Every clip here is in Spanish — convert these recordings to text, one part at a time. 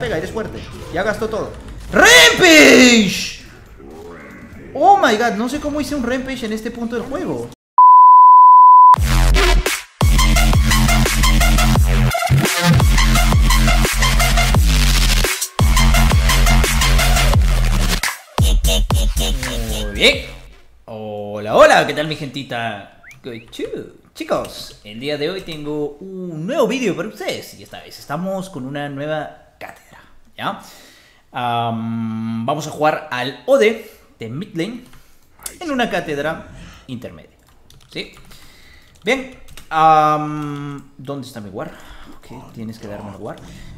Pega, eres fuerte. Ya gastó todo. ¡Rampage! Oh my god, no sé cómo hice un Rampage en este punto del juego. Muy bien. Hola, hola, ¿qué tal mi gentita? Chicos, el día de hoy tengo un nuevo vídeo para ustedes. Y esta vez estamos con una nueva cátedra, ¿ya? Vamos a jugar al OD de mid lane en una cátedra intermedia, ¿sí? Bien, ¿dónde está mi war? Ok, tienes que darme el war.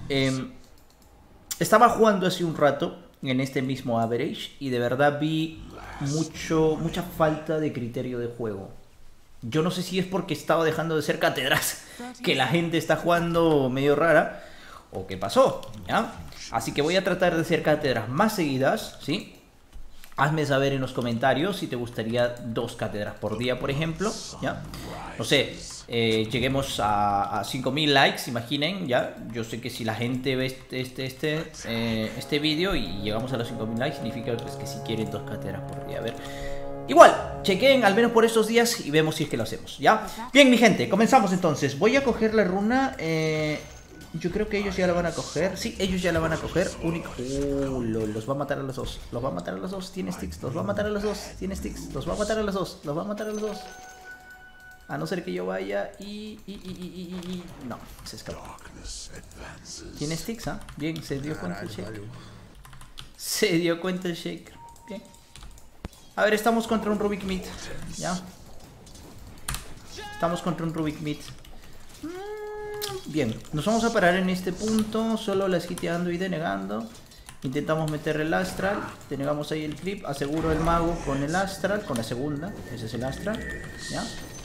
Estaba jugando hace un rato en este mismo average y de verdad vi mucha falta de criterio de juego. Yo no sé si es porque estaba dejando de ser cátedras, que la gente está jugando medio rara, o qué pasó, ¿ya? Así que voy a tratar de hacer cátedras más seguidas, ¿sí? Hazme saber en los comentarios si te gustaría 2 cátedras por día, por ejemplo, ¿ya? No sé, lleguemos a 5000 likes, imaginen, ¿ya? Yo sé que si la gente ve este vídeo y llegamos a los 5000 likes, significa pues, que si quieren 2 cátedras por día, a ver. Igual, chequen al menos por estos días y vemos si es que lo hacemos, ¿ya? Bien, mi gente, comenzamos entonces. Voy a coger la runa, yo creo que ellos ya la van a coger. Sí, ellos ya la van a coger. Los va a matar a los dos. Los va a matar a los dos. Tiene sticks. Los va a matar a los dos. Tiene sticks. Los va a matar a los dos. Los va a matar a los dos. A no ser que yo vaya no, se escapó. Tiene sticks, ¿ah? Bien, se dio cuenta el Shaker. Se dio cuenta el Shaker. Bien. A ver, estamos contra un Rubik Mid. ¿Ya? Estamos contra un Rubik Mid. Bien, nos vamos a parar en este punto. Solo la hiteando y denegando. Intentamos meter el astral. Denegamos ahí el creep. Aseguro el mago con el astral. Con la segunda. Ese es el astral. ¿Ya?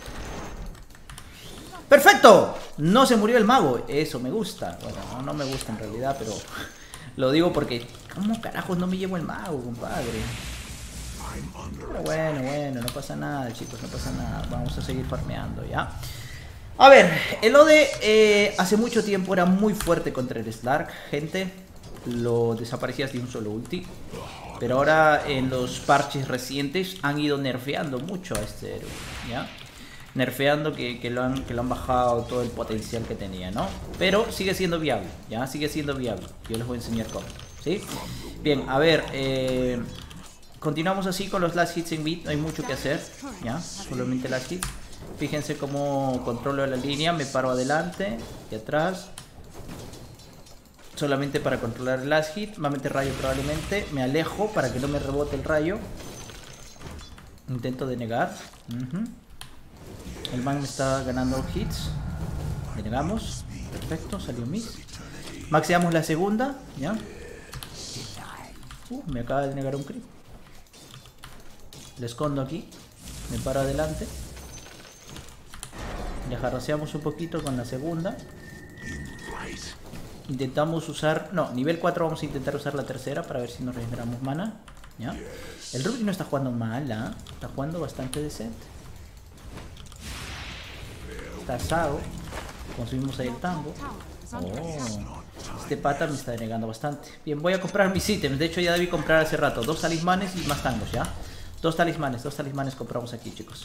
¡Perfecto! No se murió el mago. Eso me gusta. Bueno, no me gusta en realidad, pero lo digo porque ¿cómo carajos no me llevo el mago, compadre? Pero bueno, no pasa nada, chicos, no pasa nada. Vamos a seguir farmeando, ¿ya? A ver, el OD hace mucho tiempo era muy fuerte contra el Slark, gente. Lo desaparecías de un solo ulti. Pero ahora en los parches recientes han ido nerfeando mucho a este héroe, ¿ya? Nerfeando que lo han bajado todo el potencial que tenía, ¿no? Pero sigue siendo viable, ¿ya? Sigue siendo viable. Yo les voy a enseñar cómo, ¿sí? Bien, a ver, continuamos así con los last hits en mid, no hay mucho que hacer, ¿ya? Solamente last hits. Fíjense cómo controlo la línea, me paro adelante y atrás. Solamente para controlar el last hit, va a meter rayo probablemente. Me alejo para que no me rebote el rayo. Intento denegar. El man me está ganando hits. Denegamos. Perfecto, salió miss. Maxeamos la segunda, ¿ya? Me acaba de denegar un creep. Le escondo aquí. Me paro adelante. Le jarraseamos un poquito con la segunda. Intentamos usar... No, nivel 4 vamos a intentar usar la tercera para ver si nos regeneramos mana. ¿Ya? El Rubik no está jugando mal, ¿eh? Está jugando bastante decente. Está asado. Consumimos ahí el tango. Oh, este pata me está denegando bastante. Bien, voy a comprar mis ítems. De hecho ya debí comprar hace rato 2 talismanes y más tangos, ¿ya? 2 talismanes compramos aquí, chicos.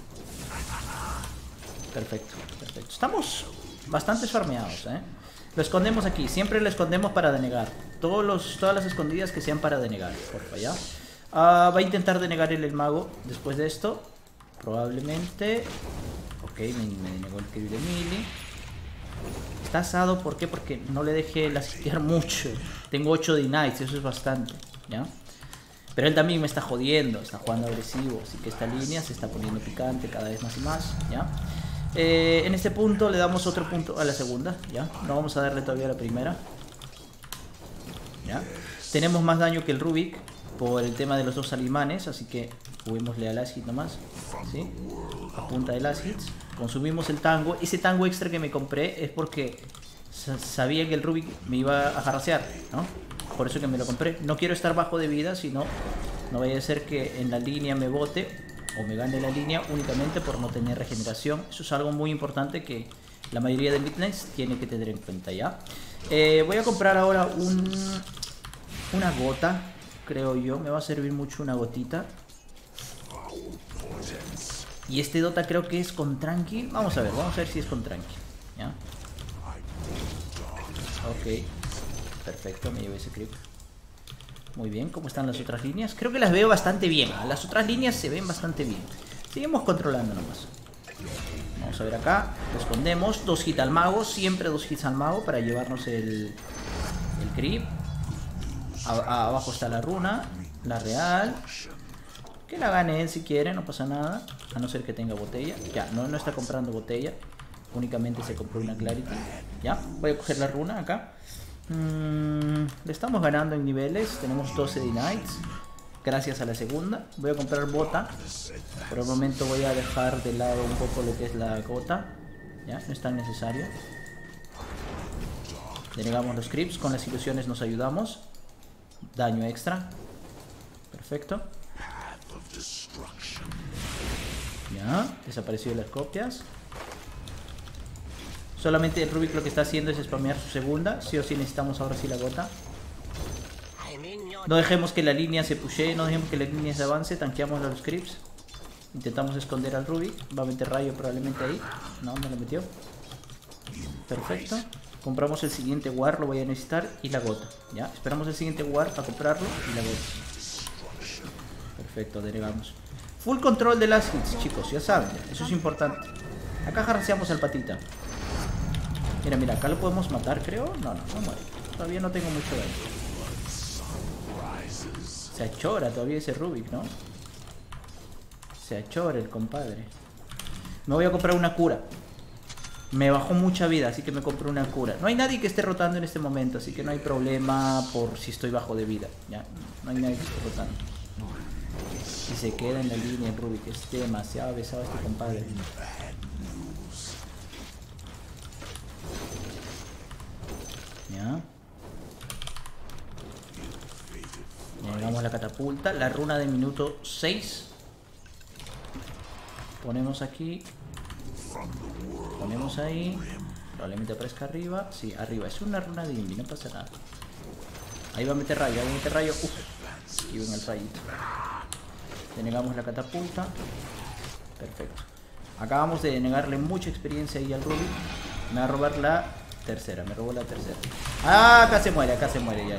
Perfecto, perfecto. Estamos bastante farmeados, ¿eh? Lo escondemos aquí, siempre lo escondemos para denegar. Todas las escondidas que sean para denegar, porfa, ¿ya? Va a intentar denegar el mago después de esto. Probablemente. Ok, me denegó el kill de Mili. Está asado, ¿por qué? Porque no le dejé lasitear mucho. Tengo 8 denies, eso es bastante, ¿ya? Pero él también me está jodiendo, está jugando agresivo. Así que esta línea se está poniendo picante cada vez más y más, ¿ya? En este punto le damos otro punto a la segunda, ¿ya? No vamos a darle todavía a la primera, ¿ya? Tenemos más daño que el Rubik por el tema de los 2 talismanes, así que juguémosle al last hit nomás, ¿sí? A punta de last hits. Consumimos el tango. Ese tango extra que me compré es porque sabía que el Rubik me iba a jarrasear, ¿no? Por eso que me lo compré. No quiero estar bajo de vida, sino no vaya a ser que en la línea me bote o me gane la línea únicamente por no tener regeneración. Eso es algo muy importante que la mayoría de midnights tiene que tener en cuenta ya. Voy a comprar ahora una gota, creo yo. Me va a servir mucho una gotita. Y este Dota creo que es con Tranqui. Vamos a ver si es con Tranqui. ¿Ya? Ok. Perfecto, me llevo ese creep. Muy bien, ¿cómo están las otras líneas? Creo que las veo bastante bien. Las otras líneas se ven bastante bien. Seguimos controlando nomás. Vamos a ver acá. Lo escondemos. 2 hits al mago. Siempre 2 hits al mago para llevarnos el creep. Abajo está la runa. La real. Que la gane él si quiere, no pasa nada. A no ser que tenga botella. Ya, no está comprando botella. Únicamente se compró una Clarity. Ya, voy a coger la runa acá. Le estamos ganando en niveles. Tenemos 12 de Knights. Gracias a la segunda. Voy a comprar bota. Por el momento voy a dejar de lado un poco lo que es la gota. Ya, no es tan necesario. Denegamos los creeps. Con las ilusiones nos ayudamos. Daño extra. Perfecto. Ya, desapareció las copias. Solamente el Rubik lo que está haciendo es spamear su segunda. Sí o sí necesitamos ahora sí la gota. No dejemos que la línea se pushee, no dejemos que la línea se avance. Tanqueamos a los creeps. Intentamos esconder al Rubik. Va a meter rayo probablemente ahí. No, no lo metió. Perfecto. Compramos el siguiente War, lo voy a necesitar. Y la gota. Ya, esperamos el siguiente War para comprarlo y la gota. Perfecto, denegamos. Full control de las hits, chicos, ya saben. Eso es importante. Acá jarraseamos al patita. Mira, acá lo podemos matar, creo. No muere. Todavía no tengo mucho daño. Se achora todavía ese Rubik, ¿no? Se achora el compadre. Me voy a comprar una cura. Me bajó mucha vida, así que me compré una cura. No hay nadie que esté rotando en este momento, así que no hay problema por si estoy bajo de vida. Ya, no hay nadie que esté rotando. Si se queda en la línea el Rubik, es demasiado besado este compadre. Ya. Llegamos a la catapulta. La runa de minuto 6. Ponemos aquí. Ponemos ahí. Probablemente aparezca arriba. Sí, arriba. Es una runa de Invi, no pasa nada. Ahí va a meter rayo, Uf. Y ven el rayito. Denegamos la catapulta. Perfecto. Acabamos de denegarle mucha experiencia ahí al Rubik. Me va a robar la tercera. Me robó la tercera. Ah, acá se muere ya.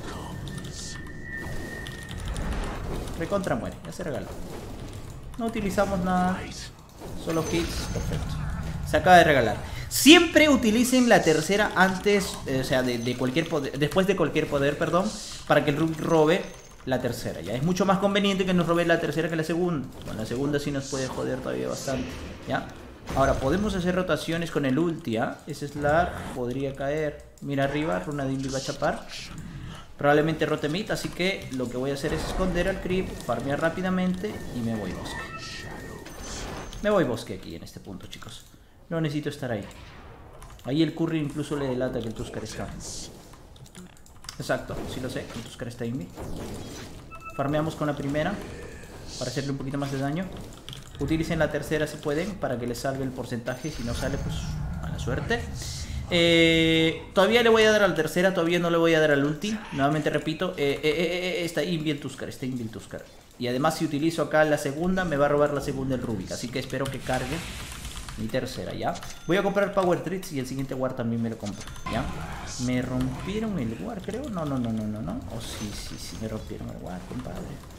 Recontra muere, ya se regaló. No utilizamos nada. Solo hits. Perfecto. Se acaba de regalar. Siempre utilicen la tercera antes, o sea, de cualquier poder, después de cualquier poder, perdón, para que el Rubik robe la tercera. Ya es mucho más conveniente que nos robe la tercera que la segunda. Con la segunda sí nos puede joder todavía bastante. Ya. Ahora podemos hacer rotaciones con el ulti, ¿eh? Ese Slar podría caer. Mira arriba, runa de Invi va a chapar. Probablemente rote mid, así que lo que voy a hacer es esconder al creep, farmear rápidamente y me voy bosque. Me voy bosque aquí en este punto, chicos. No necesito estar ahí. Ahí el curry incluso le delata que el Tuskar está. Exacto, sí lo sé, el Tuskar está Invi. Farmeamos con la primera para hacerle un poquito más de daño. Utilicen la tercera si pueden para que les salga el porcentaje. Si no sale, pues mala suerte. Todavía le voy a dar a la tercera. Todavía no le voy a dar al ulti. Nuevamente repito, está Invi el Tuskar. Está Invi el Tuskar. Y además si utilizo acá la segunda, me va a robar la segunda el Rubik. Así que espero que cargue mi tercera, ¿ya? Voy a comprar Power Treats y el siguiente War también me lo compro, ¿ya? Me rompieron el War, creo. No. Oh, sí, me rompieron el War, compadre.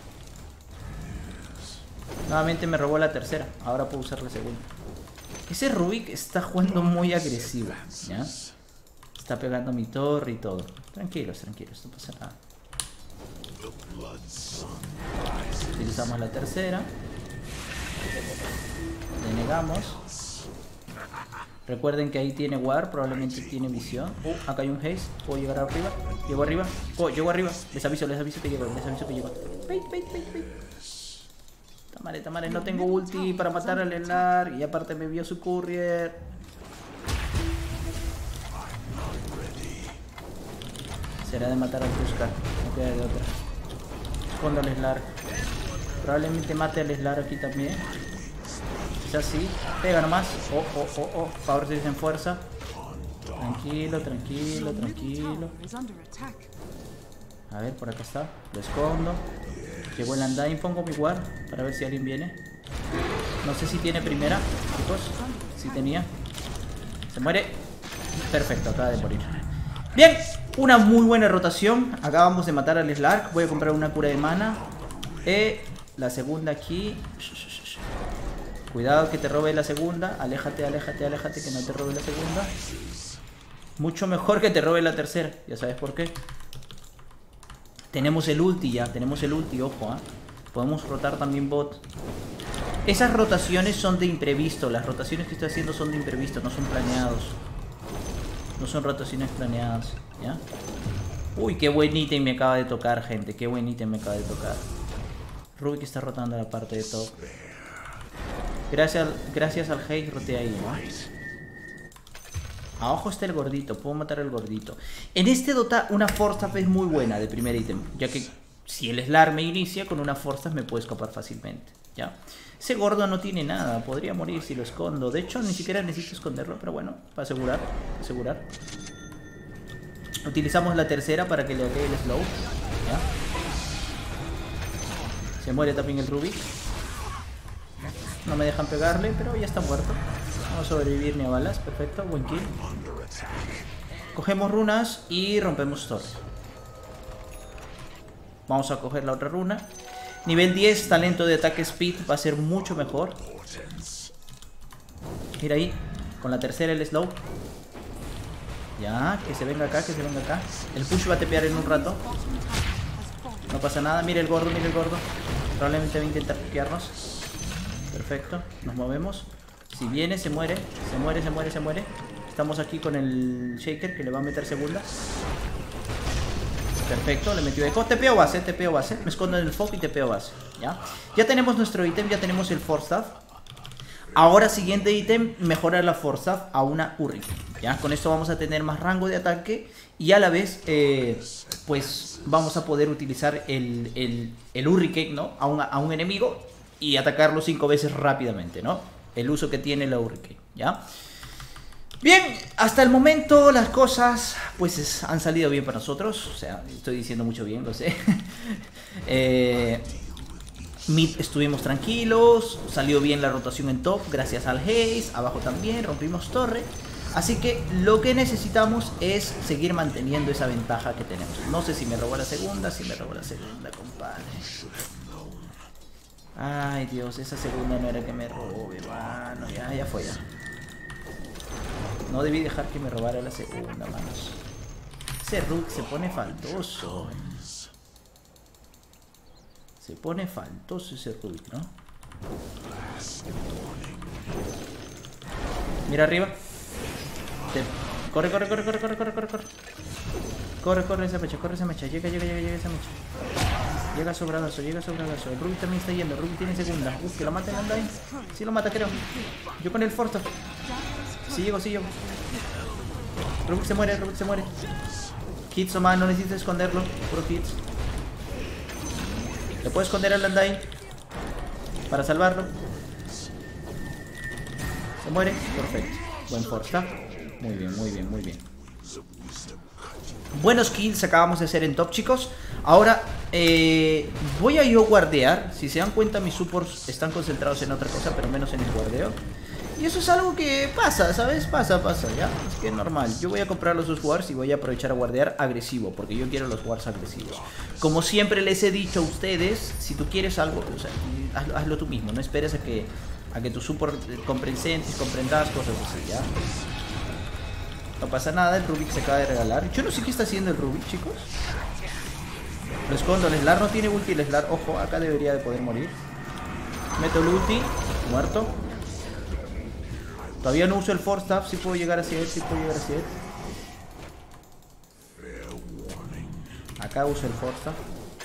Nuevamente me robó la tercera. Ahora puedo usar la segunda. Ese Rubik está jugando muy agresivo, ¿ya? Está pegando mi torre y todo. Tranquilos, no pasa nada. Utilizamos la tercera. Denegamos. Recuerden que ahí tiene War, probablemente tiene visión. Acá hay un haze. ¿Puedo llegar arriba? Llego arriba. Llego arriba. Les aviso que llego. Wait. Tamales, no tengo ulti para matar al Elar. Y aparte me vio su courier. Será de matar al Tuskar. No queda de otra. Escondo al Slar. Probablemente mate al Slar aquí también. Quizás sí. Pega nomás. Power Series en fuerza. Tranquilo, tranquilo, tranquilo. A ver, por acá está. Lo escondo. Llegó el Undying. Pongo mi ward para ver si alguien viene. No sé si tiene primera, chicos. Si tenía. Se muere. Perfecto, acaba de morir. Bien, una muy buena rotación. Acabamos de matar al Slark. Voy a comprar una cura de mana. La segunda aquí. Cuidado que te robe la segunda. Aléjate, aléjate, aléjate, que no te robe la segunda. Mucho mejor que te robe la tercera. Ya sabes por qué. Tenemos el ulti ya. Tenemos el ulti, ojo, podemos rotar también bot. Esas rotaciones son de imprevisto. Las rotaciones que estoy haciendo son de imprevisto. No son planeados. No son rotaciones planeadas, ¿ya? Uy, qué buen ítem me acaba de tocar, gente. Qué buen ítem me acaba de tocar. Rubik está rotando la parte de top. Gracias al hate roté ahí, ¿no? Abajo está el gordito. Puedo matar al gordito. En este Dota una Force Staff es muy buena de primer ítem, ya que si el Slar me inicia con una Force Staff me puede escapar fácilmente, ¿ya? Ese gordo no tiene nada. Podría morir si lo escondo. De hecho, ni siquiera necesito esconderlo, pero bueno, para asegurar. Utilizamos la tercera para que le agregue el slow, ¿ya? Se muere también el Rubik. No me dejan pegarle, pero ya está muerto. No va a sobrevivir ni a balas. Perfecto, buen kill. Cogemos runas y rompemos torre. Vamos a coger la otra runa. Nivel 10, talento de ataque speed va a ser mucho mejor. Mira ahí, con la tercera el slow. Ya, que se venga acá, que se venga acá. El push va a tepear en un rato. No pasa nada, mira el gordo, mira el gordo. Probablemente va a intentar piquearnos. Perfecto, nos movemos. Si viene, se muere. Se muere, se muere, se muere. Estamos aquí con el Shaker que le va a meter segunda. Perfecto, le metió eco. Tepeo base, tepeo base. Me escondo en el fog y tepeo base. Ya tenemos nuestro ítem, ya tenemos el Force Staff. Ahora, siguiente ítem, mejorar la Force Staff a una Hurricane. ¿Ya? Con esto vamos a tener más rango de ataque. Y a la vez, pues vamos a poder utilizar el Hurricane, ¿no? A un enemigo y atacarlo 5 veces rápidamente, ¿no? El uso que tiene la Hurricane, ¿ya? Bien, hasta el momento las cosas pues han salido bien para nosotros. O sea, estoy diciendo mucho bien, lo sé. Mid estuvimos tranquilos, salió bien la rotación en top gracias al haze, abajo también, rompimos torre. Así que lo que necesitamos es seguir manteniendo esa ventaja que tenemos. No sé si me robó la segunda, compadre. Ay Dios, esa segunda no era que me robe, mano. Ya fue ya. No debí dejar que me robara la segunda, manos. Ese Rook se pone faltoso. Se pone faltoso ese Rook, ¿no? Mira arriba. Corre. Corre esa mecha. Llega esa mecha. Llega sobradazo. El Rubik también está yendo. El Rubik tiene segunda. Que lo mata el Undying. Sí lo mata, creo. Yo con el Force. Sí llego. Rubik se muere. Hits o man, no necesitas esconderlo. Puro hits. Le puedo esconder al Undying para salvarlo. Se muere. Perfecto. Buen Force. Muy bien. Buenos kills acabamos de hacer en top, chicos. Ahora voy a yo guardear. Si se dan cuenta, mis supports están concentrados en otra cosa, pero menos en el guardeo. Y eso es algo que pasa, ¿sabes? Pasa, ya. Es que es normal. Yo voy a comprar los dos wards y voy a aprovechar a guardear agresivo, porque yo quiero los wards agresivos. Como siempre les he dicho a ustedes, si tú quieres algo, o sea, hazlo tú mismo. No esperes a que tu support comprendas cosas así, ¿ya? No pasa nada, el Rubik se acaba de regalar. Yo no sé qué está haciendo el Rubik, chicos. Lo escondo, el Slar no tiene ulti, el Slar, ojo, acá debería de poder morir. Meto el ulti, muerto. Todavía no uso el Force Staff, sí puedo llegar hacia él, Acá uso el Force Staff.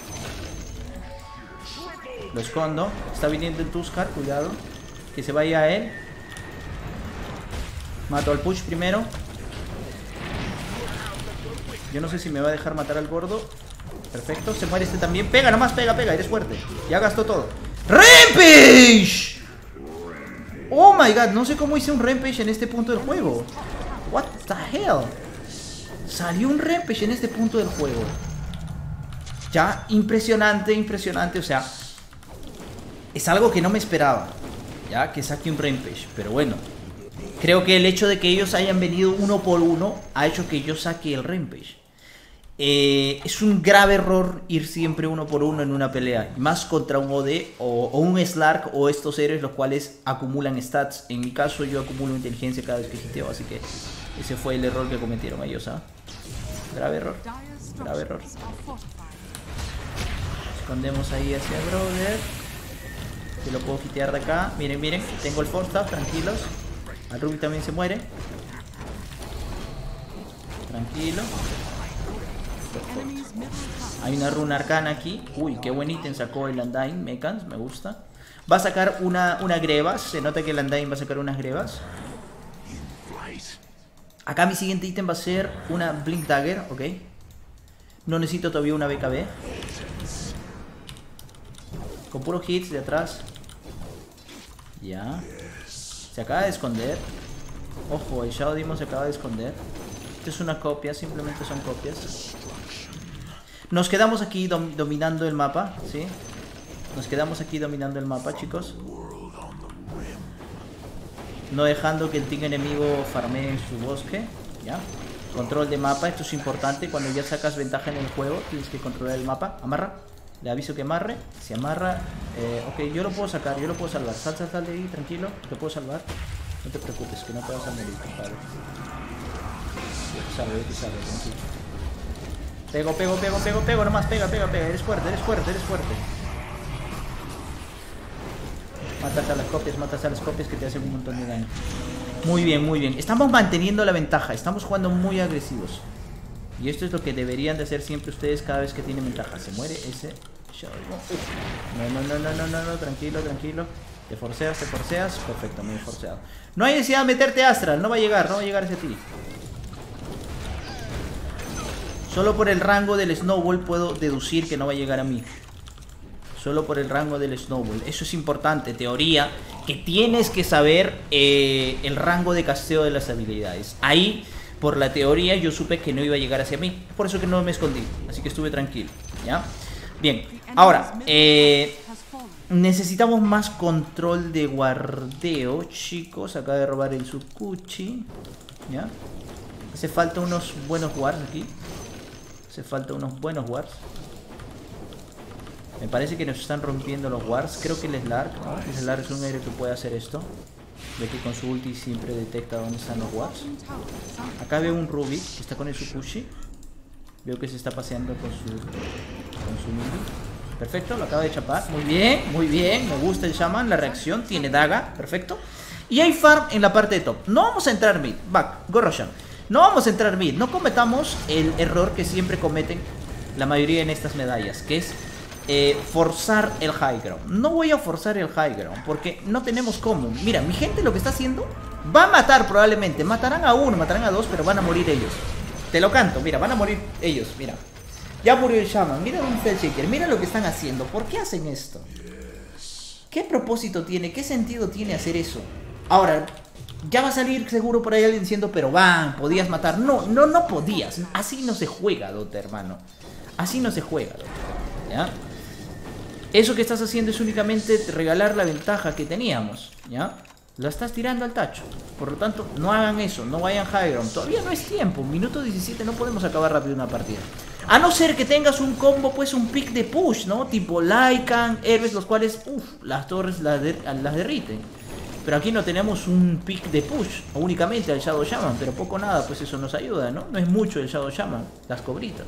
Lo escondo, está viniendo el Tuskar, cuidado. Que se vaya a él. Mato al push primero. Yo no sé si me va a dejar matar al gordo. Perfecto, se muere este también. Pega nomás, pega, eres fuerte. Ya gastó todo. ¡Rampage! Oh my god, no sé cómo hice un Rampage en este punto del juego. What the hell. Salió un Rampage en este punto del juego. Ya, impresionante, impresionante. O sea, es algo que no me esperaba, ya, que saque un Rampage. Pero bueno, creo que el hecho de que ellos hayan venido uno por uno ha hecho que yo saque el Rampage. Es un grave error ir siempre uno por uno en una pelea, más contra un OD o un Slark o estos héroes los cuales acumulan stats. En mi caso yo acumulo inteligencia cada vez que hiteo, así que ese fue el error que cometieron ellos, ¿ah? Grave error, grave error. Escondemos ahí hacia Brother, que lo puedo hitear de acá. Miren, miren, tengo el Force Staff, tranquilos. Al Ruby también se muere. Tranquilo. Hay una runa arcana aquí. Uy, qué buen ítem sacó el Undyne Mechans, me gusta. Va a sacar una grebas. Se nota que el Undyne va a sacar unas grebas. Acá mi siguiente ítem va a ser una Blink Dagger, ok. No necesito todavía una BKB. Con puros hits de atrás. Ya. Se acaba de esconder. Ojo, el Shadow Demon se acaba de esconder. Esto es una copia, simplemente son copias. Nos quedamos aquí dominando el mapa, ¿sí? Nos quedamos aquí dominando el mapa, chicos. No dejando que el team enemigo farmee en su bosque, ¿ya? Control de mapa, esto es importante. Cuando ya sacas ventaja en el juego, tienes que controlar el mapa. Amarra. Le aviso que amarre. Se amarra. Ok, yo lo puedo sacar, yo lo puedo salvar. Sal, sal, sal de ahí, tranquilo. Te puedo salvar. No te preocupes, que no te vas a morir, compadre. Yo te salvo, tranquilo. Pego, pego, pego, pego, pego, nomás, pega, pega, pega. Eres fuerte, eres fuerte, eres fuerte. Matas a las copias que te hacen un montón de daño. Muy bien, muy bien. Estamos manteniendo la ventaja, estamos jugando muy agresivos. Y esto es lo que deberían de hacer siempre ustedes cada vez que tienen ventaja. Se muere ese Shadow. No, tranquilo, tranquilo. Te forceas, perfecto, muy forceado. No hay necesidad de meterte Astral, no va a llegar hacia ti. Solo por el rango del Snowball puedo deducir que no va a llegar a mí. Solo por el rango del Snowball. Eso es importante, teoría, que tienes que saber el rango de casteo de las habilidades. Ahí, por la teoría, yo supe que no iba a llegar hacia mí. Por eso que no me escondí, así que estuve tranquilo, ¿ya? Bien, ahora, necesitamos más control de guardeo, chicos. Acaba de robar el Tsukuchi, ¿ya? Hace falta unos buenos wards aquí. Hace falta unos buenos wards. Me parece que nos están rompiendo los wards. Creo que el Slark, ¿no? El Slark es un héroe que puede hacer esto. Ve que con su ulti siempre detecta dónde están los wards. Acá veo un Ruby que está con el Tsukuchi. Veo que se está paseando con su mini. Perfecto, lo acaba de chapar. Muy bien, muy bien. Me gusta el Shaman, la reacción. Tiene daga, perfecto. Y hay farm en la parte de top. No vamos a entrar mid. Back, go Roshan. No vamos a entrar mid. No cometamos el error que siempre cometen la mayoría en estas medallas, que es forzar el high ground. No voy a forzar el high ground porque no tenemos cómo. Mira, mi gente lo que está haciendo va a matar probablemente. Matarán a uno, matarán a dos, pero van a morir ellos. Te lo canto, mira, van a morir ellos, mira. Ya murió el Shaman, mira un Fellshaker, mira lo que están haciendo. ¿Por qué hacen esto? ¿Qué propósito tiene? ¿Qué sentido tiene hacer eso? Ahora, ya va a salir seguro por ahí alguien diciendo, pero van, podías matar. No, no, no podías. Así no se juega, Dota, hermano. Así no se juega, Dota, ¿ya? Eso que estás haciendo es únicamente regalar la ventaja que teníamos, ¿ya? La estás tirando al tacho. Por lo tanto, no hagan eso, no vayan high ground. Todavía no es tiempo, minuto 17, no podemos acabar rápido una partida. A no ser que tengas un combo, pues un pick de push, ¿no? Tipo Lycan, héroes los cuales, las torres las derriten. Pero aquí no tenemos un pick de push, únicamente al Shadow Shaman, pero poco nada, pues eso nos ayuda, ¿no? No es mucho el Shadow Shaman, las cobritas.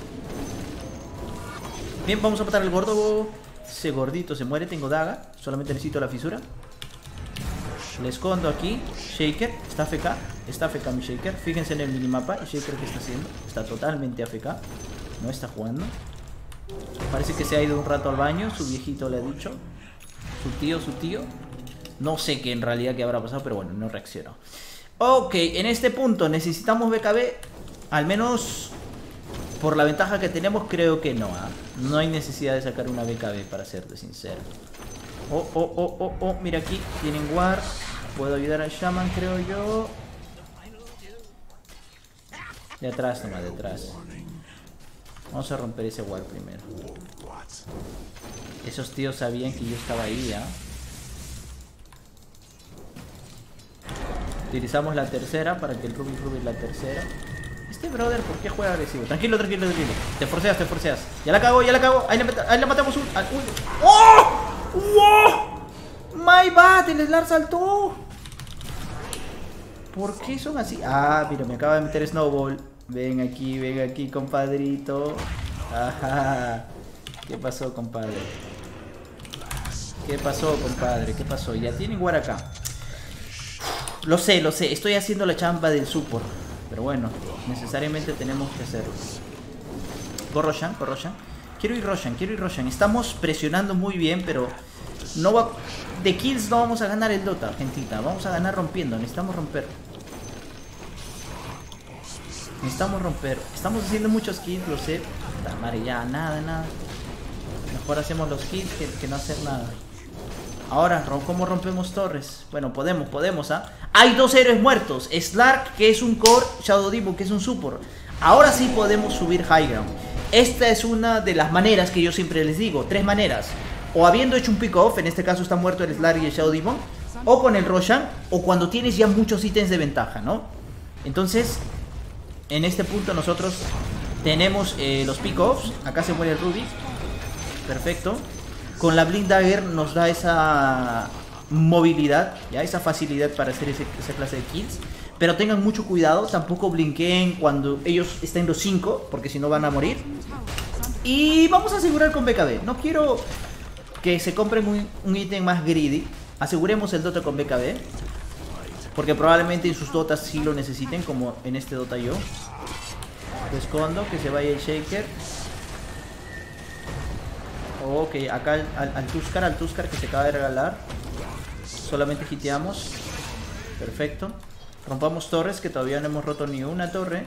Bien, vamos a matar al gordo. Ese gordito se muere, tengo daga. Solamente necesito la fisura. Le escondo aquí. Shaker, está AFK. Está AFK mi Shaker. Fíjense en el minimapa. El Shaker que está haciendo. Está totalmente AFK. No está jugando. Parece que se ha ido un rato al baño. Su viejito le ha dicho. Su tío. No sé qué en realidad qué habrá pasado, pero bueno, no reaccionó. Ok, en este punto necesitamos BKB. Al menos por la ventaja que tenemos, creo que no, ¿eh? No hay necesidad de sacar una BKB, para serte sincero. Mira aquí, tienen War. Puedo ayudar al Shaman, creo yo. De atrás nomás, de atrás. Vamos a romper ese wall primero. Esos tíos sabían que yo estaba ahí, ¿ah? Utilizamos la tercera para que el Rubik la tercera. Este brother, ¿por qué juega agresivo? Tranquilo, tranquilo, tranquilo. Te forceas, te forceas. Ya la cago, ya la cago. Ahí la matamos un... Uy. ¡Oh! ¡Wow! ¡My bad! El Slar saltó. ¿Por qué son así? Ah, mira, me acaba de meter Snowball. Ven aquí, compadrito. Ajá. ¿Qué pasó, compadre? ¿Qué pasó, compadre? ¿Qué pasó? Ya tienen War acá. Lo sé. Estoy haciendo la chamba del support. Pero bueno, necesariamente tenemos que hacerlo. Go Roshan. Quiero ir Roshan. Estamos presionando muy bien, pero no va... De kills no vamos a ganar el Dota, gentita. Vamos a ganar rompiendo. Necesitamos romper. Estamos haciendo muchos kills, lo sé. Puta madre, ya, nada. Mejor hacemos los kills que no hacer nada. Ahora, ¿cómo rompemos torres? Bueno, podemos, ¿ah? Hay dos héroes muertos. Slark, que es un core, Shadow Demon, que es un support. Ahora sí podemos subir high ground. Esta es una de las maneras que yo siempre les digo. 3 maneras. O habiendo hecho un pick off, en este caso está muerto el Slark y el Shadow Demon. O con el Roshan, o cuando tienes ya muchos ítems de ventaja, ¿no? Entonces, en este punto nosotros tenemos los pick offs. Acá se muere el Rubik. Perfecto. Con la Blink Dagger nos da esa movilidad, ya esa facilidad para hacer esa clase de kills. Pero tengan mucho cuidado, tampoco blinkeen cuando ellos estén los 5, porque si no van a morir. Y vamos a asegurar con BKB. No quiero que se compren un ítem más greedy. Aseguremos el Dota con BKB, porque probablemente en sus Dotas sí lo necesiten, como en este Dota yo. Lo escondo, que se vaya el Shaker. Ok, acá al Tuskar que se acaba de regalar. Solamente hiteamos. Perfecto. Rompamos torres, que todavía no hemos roto ni una torre.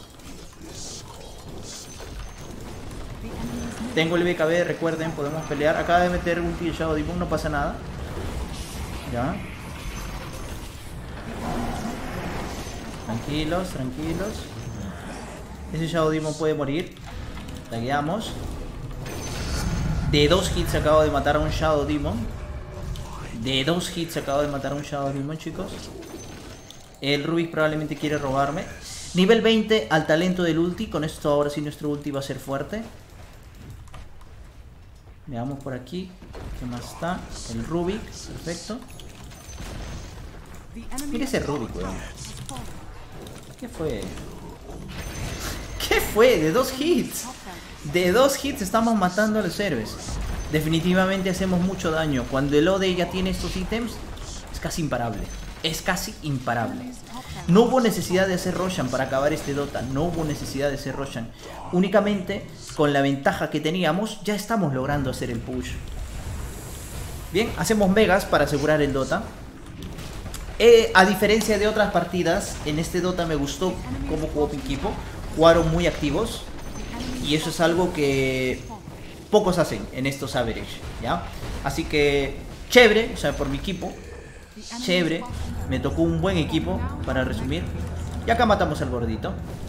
Tengo el BKB, recuerden, podemos pelear. Acaba de meter ulti el Shadow Demon, no pasa nada. Ya. Tranquilos. Ese Shadow Demon puede morir. Tagueamos. De 2 hits acabo de matar a un Shadow Demon. Chicos. El Rubik probablemente quiere robarme. Nivel 20 al talento del ulti. Con esto ahora sí nuestro ulti va a ser fuerte. Veamos por aquí. ¿Qué más está? El Rubik. Perfecto. Mira ese Rubik, weón. ¿Qué fue? De 2 hits. De 2 hits estamos matando a los héroes. Definitivamente hacemos mucho daño. Cuando el Ode ya tiene estos ítems, es casi imparable. No hubo necesidad de hacer Roshan para acabar este Dota. Únicamente con la ventaja que teníamos ya estamos logrando hacer el push. Bien, hacemos megas para asegurar el Dota. A diferencia de otras partidas, en este Dota me gustó cómo jugó mi equipo. Jugaron muy activos. Y eso es algo que pocos hacen en estos average, ¿ya? Así que, chévere, o sea, por mi equipo. Chévere. Me tocó un buen equipo, para resumir. Y acá matamos al gordito.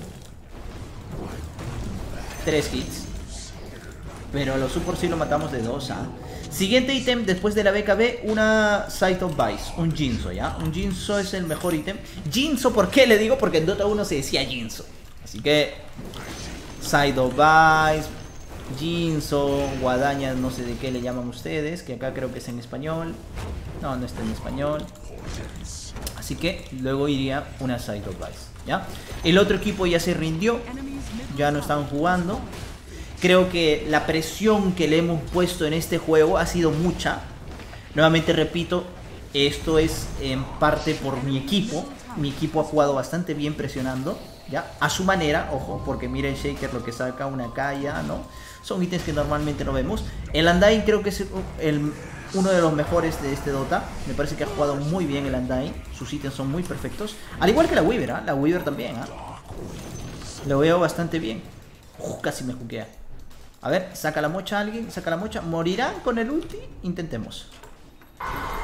3 hits. Pero a los support sí lo matamos de 2, ¿ah? Siguiente ítem, después de la BKB, una Sight of Vice, un Jinzo, ¿ya? Un Jinzo es el mejor ítem. Jinzo, ¿por qué le digo? Porque en Dota 1 se decía Jinzo. Así que... Sight of Vice, Jinzo, Guadaña, no sé de qué le llaman ustedes, que acá creo que es en español. No está en español. Así que luego iría una Sight of Vice, ¿ya? El otro equipo ya se rindió, ya no están jugando. Creo que la presión que le hemos puesto en este juego ha sido mucha. Nuevamente repito, esto es en parte por mi equipo. Mi equipo ha jugado bastante bien presionando, ¿ya? A su manera, ojo, porque mira el Shaker lo que saca, una Kaya, ¿no? Son ítems que normalmente no vemos. El Undying creo que es uno de los mejores de este Dota. Me parece que ha jugado muy bien el Undying. Sus ítems son muy perfectos. Al igual que la Weaver, ¿eh? La Weaver también, ¿eh? Lo veo bastante bien. Casi me juquea. A ver, saca la mocha alguien, saca la mocha. ¿Morirán con el ulti? Intentemos.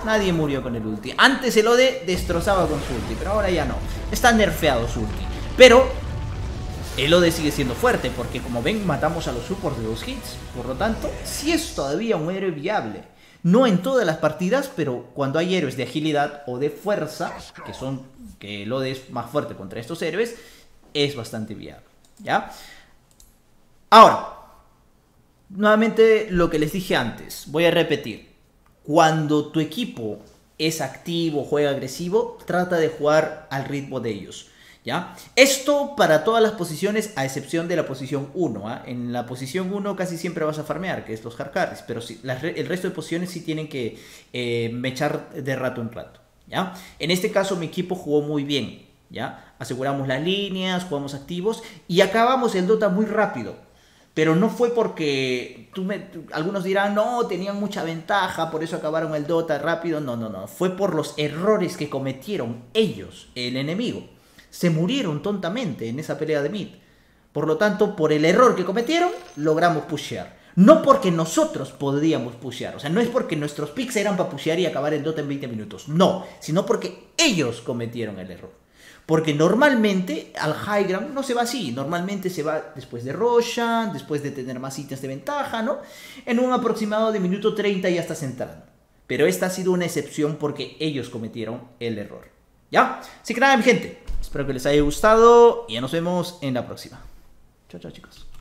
Nadie murió con el ulti. Antes el Ode destrozaba con su ulti, pero ahora ya no. Está nerfeado su ulti. Pero el Ode sigue siendo fuerte, porque como ven, matamos a los supports de 2 hits. Por lo tanto, sí es todavía un héroe viable. No en todas las partidas, pero cuando hay héroes de agilidad o de fuerza, que el Ode es más fuerte contra estos héroes, es bastante viable, ¿ya? Ahora, nuevamente lo que les dije antes, voy a repetir. Cuando tu equipo es activo, juega agresivo, trata de jugar al ritmo de ellos, ¿ya? Esto para todas las posiciones, a excepción de la posición 1, ¿eh? En la posición 1 casi siempre vas a farmear, que es los hard carries, pero sí, el resto de posiciones sí tienen que mechar de rato en rato, ¿ya? En este caso mi equipo jugó muy bien, ¿ya? Aseguramos las líneas, jugamos activos y acabamos el Dota muy rápido. Pero no fue porque algunos dirán, no, tenían mucha ventaja, por eso acabaron el Dota rápido. No. Fue por los errores que cometieron ellos, el enemigo. Se murieron tontamente en esa pelea de mid. Por lo tanto, por el error que cometieron, logramos pushear. No porque nosotros podríamos pushear. O sea, no es porque nuestros picks eran para pushear y acabar el Dota en 20 minutos. No, sino porque ellos cometieron el error. Porque normalmente al high ground no se va así. Normalmente se va después de Roshan, después de tener más ítems de ventaja, ¿no? En un aproximado de minuto 30 ya estás entrando. Pero esta ha sido una excepción porque ellos cometieron el error, ¿ya? Así que nada, mi gente. Espero que les haya gustado y ya nos vemos en la próxima. Chao, chao, chicos.